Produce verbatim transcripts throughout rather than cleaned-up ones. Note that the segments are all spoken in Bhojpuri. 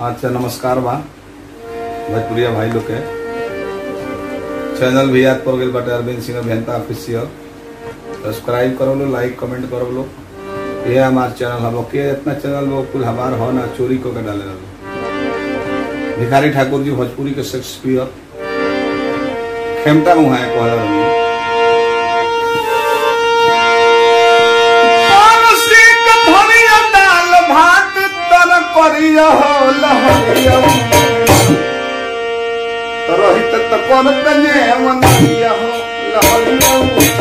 अच्छा नमस्कार बा भोजपुरिया भाई लोग के चैनल भी याद पड़ गए बाटे अरविंद सिंह अभियंता ऑफिशियल। सब्सक्राइब करो लो, लाइक कमेंट करो लो। ये हमार चैनल हम के इतना चैनल वो कुल हमार हो ना चोरी को के डाले लो। भिखारी ठाकुर जी भोजपुरी के शेक्सपियर खेमटा मुँह है कह भात तर करिया हो लहरिया तरहित त करत ने मनरिया हो लहरिया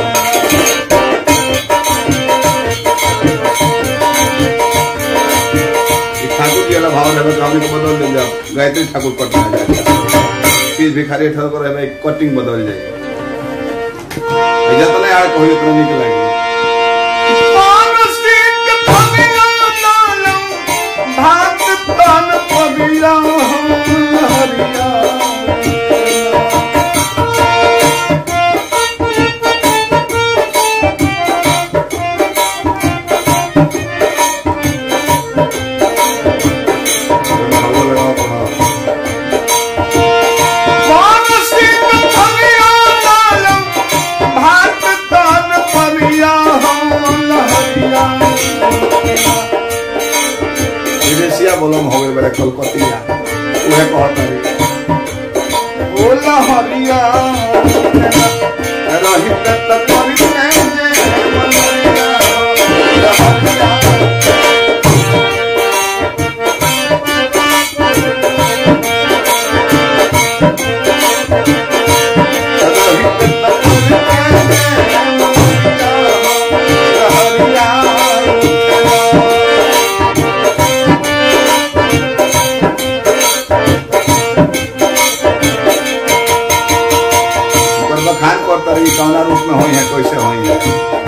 ठाकुर जी वाला भाव लेवे तो हमने बदल दे जाओ गायत्री ठाकुर पटना जाए फिर भिखारी ठाकुर है कटिंग बदल जाए ऐसा तो नहीं आ कोई इतना निकल भात तन पगीरा हरिया बोलम हो गए बड़े कलकतिया उहे कहतरी बोला हरिया रहित त करी ने मनरिया हरिया कौना रूप में हुई है कैसे हुई है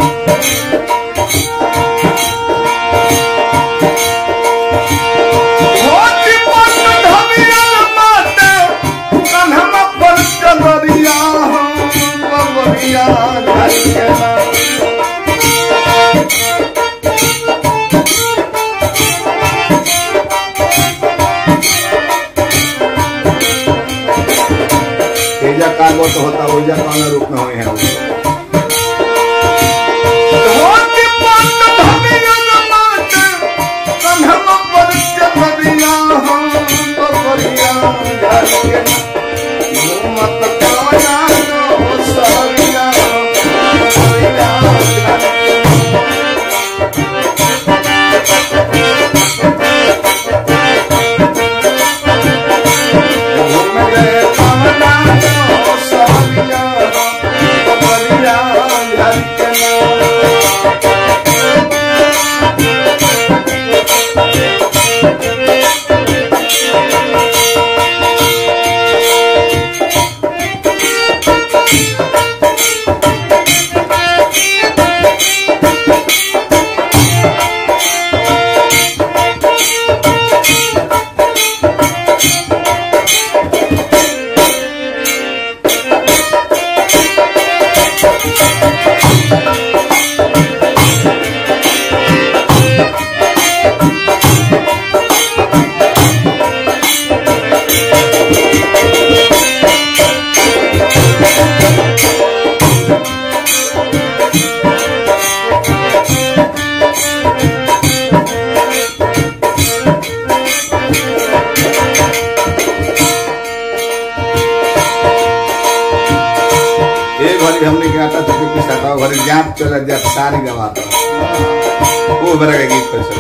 कागो तो होता ओजा कौन रूप में हुई है हमने क्या था तो पीछा था घर जाप चला जाप सारी गवाता वो बड़ा का गीत कैसे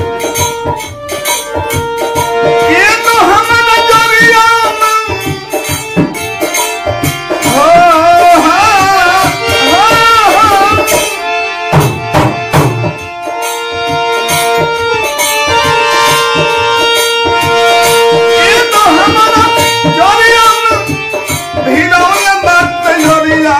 ये तो हम नजरिया हो ये तो हमारा नजरिया भिड़ौया बात नजरिया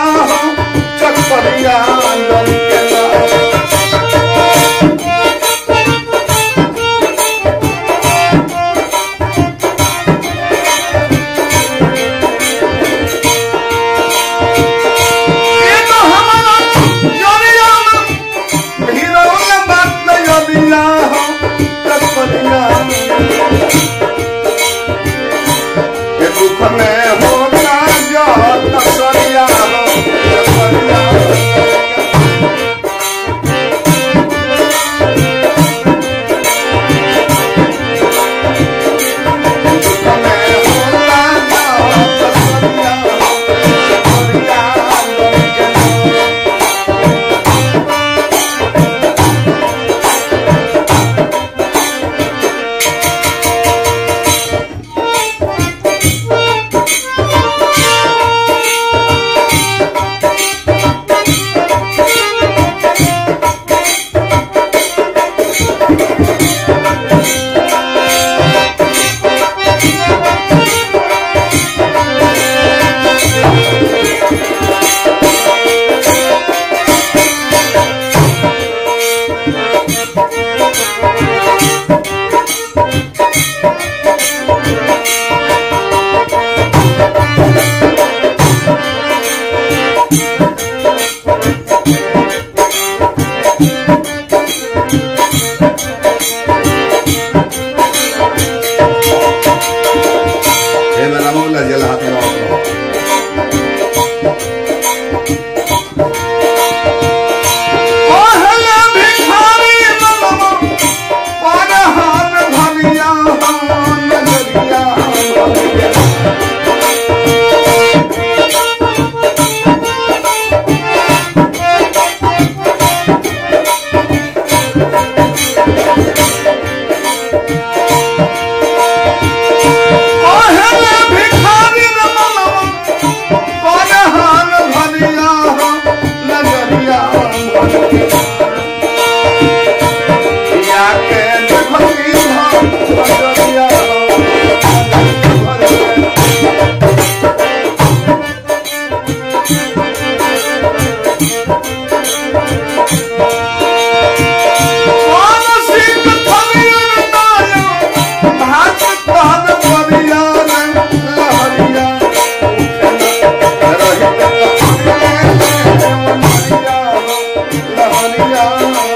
लहरिया